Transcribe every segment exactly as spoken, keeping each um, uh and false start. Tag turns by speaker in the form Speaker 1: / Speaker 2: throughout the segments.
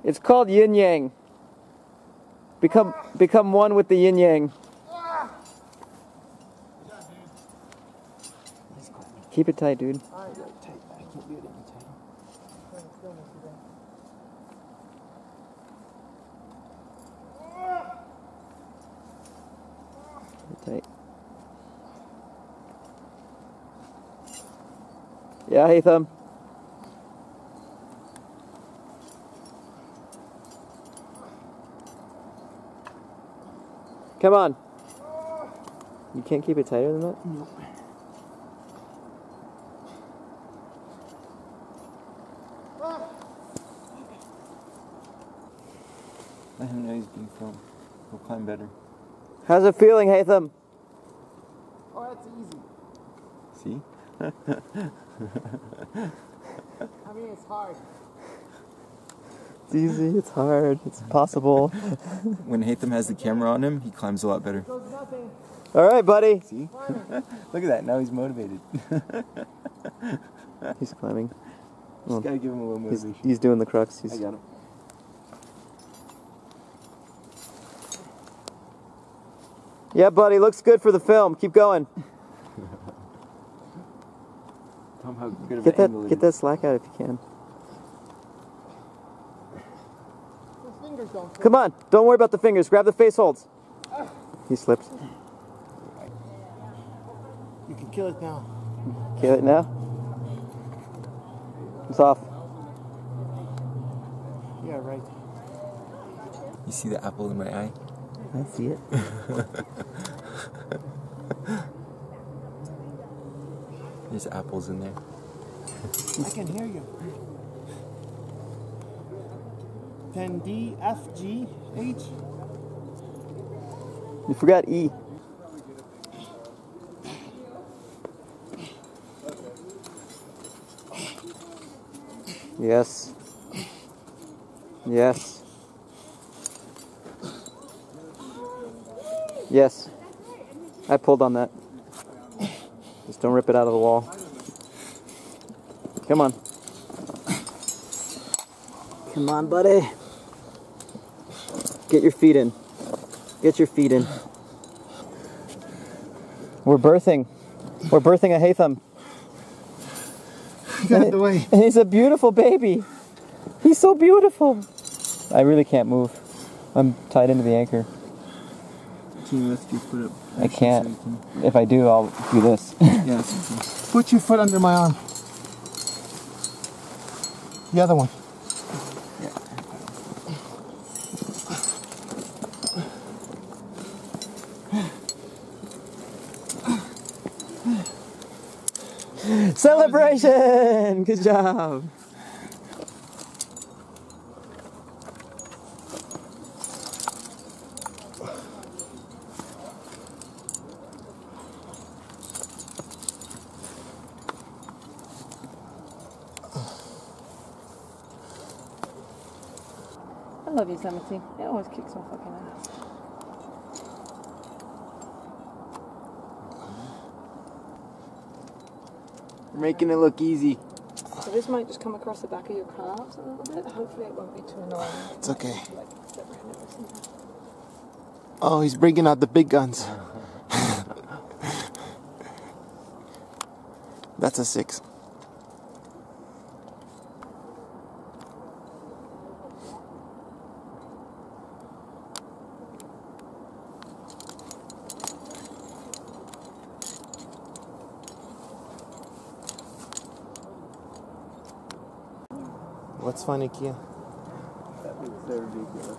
Speaker 1: It's called yin yang. Become become one with the yin yang. Keep it tight, dude. Tight. Yeah, Hatham. Come on. You can't keep it tighter than that?
Speaker 2: Nope.
Speaker 3: Let him know he's being filmed. He'll climb better.
Speaker 1: How's it feeling, Hatham?
Speaker 2: Oh, that's easy.
Speaker 3: See?
Speaker 2: I mean, it's hard.
Speaker 1: It's easy, it's hard, it's possible.
Speaker 3: When Hatham has the camera on him, he climbs a lot better.
Speaker 1: Alright, buddy.
Speaker 3: See? Look at that, now he's motivated.
Speaker 1: He's climbing.
Speaker 3: Just
Speaker 1: Well,
Speaker 3: gotta give him a little
Speaker 1: he's,
Speaker 3: motivation.
Speaker 1: he's doing the crux. He's,
Speaker 3: I got him.
Speaker 1: Yeah, buddy, looks good for the film. Keep going.
Speaker 3: Tell him how good of
Speaker 1: Get
Speaker 3: an
Speaker 1: that,
Speaker 3: angle it
Speaker 1: get
Speaker 3: is.
Speaker 1: that slack out if you can. Come on, don't worry about the fingers. Grab the face holds. He slipped.
Speaker 2: You can kill it now.
Speaker 1: Kill it now. It's off.
Speaker 2: Yeah, right.
Speaker 3: You see the apple in my eye?
Speaker 1: I see it.
Speaker 3: There's apples in there.
Speaker 2: I can hear you. Then D, F, G, H.
Speaker 1: You forgot E. Yes. Yes. Yes. I pulled on that. Just don't rip it out of the wall. Come on. Come on, buddy. Get your feet in. Get your feet in. We're birthing. We're birthing a Hatham.
Speaker 2: Get out of the way.
Speaker 1: And he's a beautiful baby. He's so beautiful. I really can't move. I'm tied into the anchor.
Speaker 3: Can you lift your foot up?
Speaker 1: I can't. If I do, I'll do this.
Speaker 3: Yeah, that's okay.
Speaker 2: Put your foot under my arm. The other one.
Speaker 1: Celebration! Good job.
Speaker 4: I love Yosemite. It always kicks my fucking ass.
Speaker 3: You're making it look easy.
Speaker 4: So this might just come across the back of your calves a little bit. Hopefully it won't be too annoying.
Speaker 2: It's okay.
Speaker 4: Like, step around it or something.
Speaker 2: Oh, he's bringing out the big guns. That's a six. What's funny, Kia?
Speaker 3: That looks so ridiculous.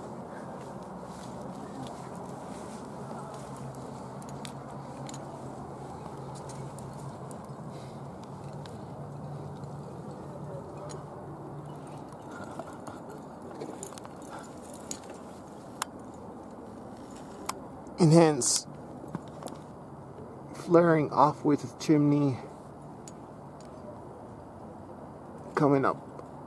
Speaker 2: Enhance. Flaring off with the chimney. Coming up.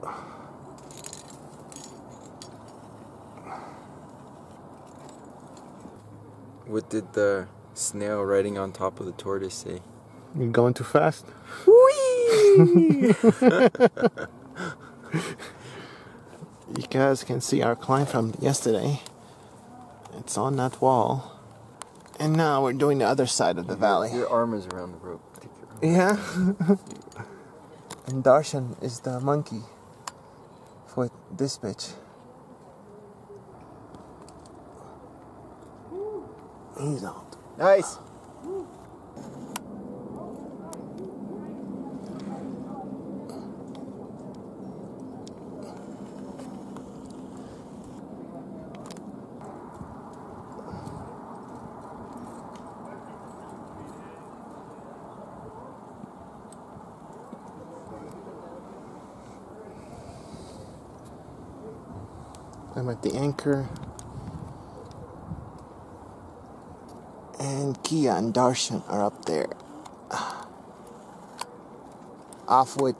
Speaker 3: What did the snail riding on top of the tortoise say?
Speaker 2: You're going too fast?
Speaker 3: Whee!
Speaker 2: You guys can see our climb from yesterday. It's on that wall. And now we're doing the other side of the valley.
Speaker 3: Your arm is around the rope. Take your arm.
Speaker 2: Yeah. And Darshan is the monkey for this bitch. He's out.
Speaker 3: Nice.
Speaker 2: I'm at the anchor. And Kia and Darshan are up there. Off with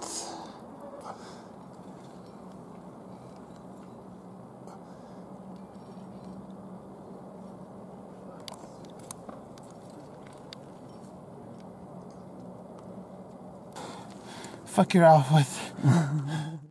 Speaker 2: fuck you're off with.